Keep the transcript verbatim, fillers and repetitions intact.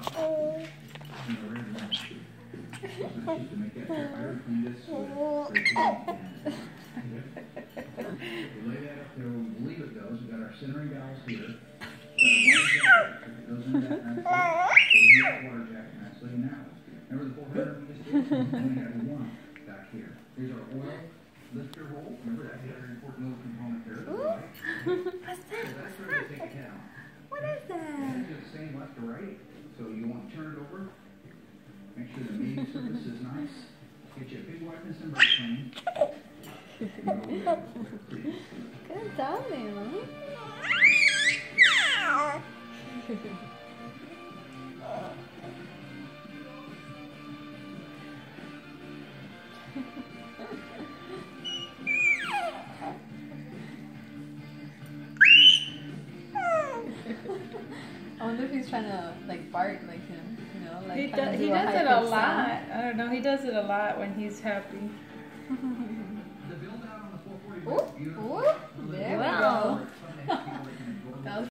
believe it goes. We've got our centering dowels here. It goes into that nicely. That water jacket nicely. Now, remember the four hundred we just did? We only have one back here. Here's our oil lifter roll. Remember that very important little component there. What's that? So that's where we take it down. What is that? And it's the same left to right. So you want to turn it over. Make sure the meeting surface is nice. Get you a big wipe and some brake clean. Good job, Mama. I wonder if he's trying to like bark like him, you know, like he, do does, he a does it a lot. sound. I don't know. He does it a lot when he's happy. The build out on the four forty. Ooh,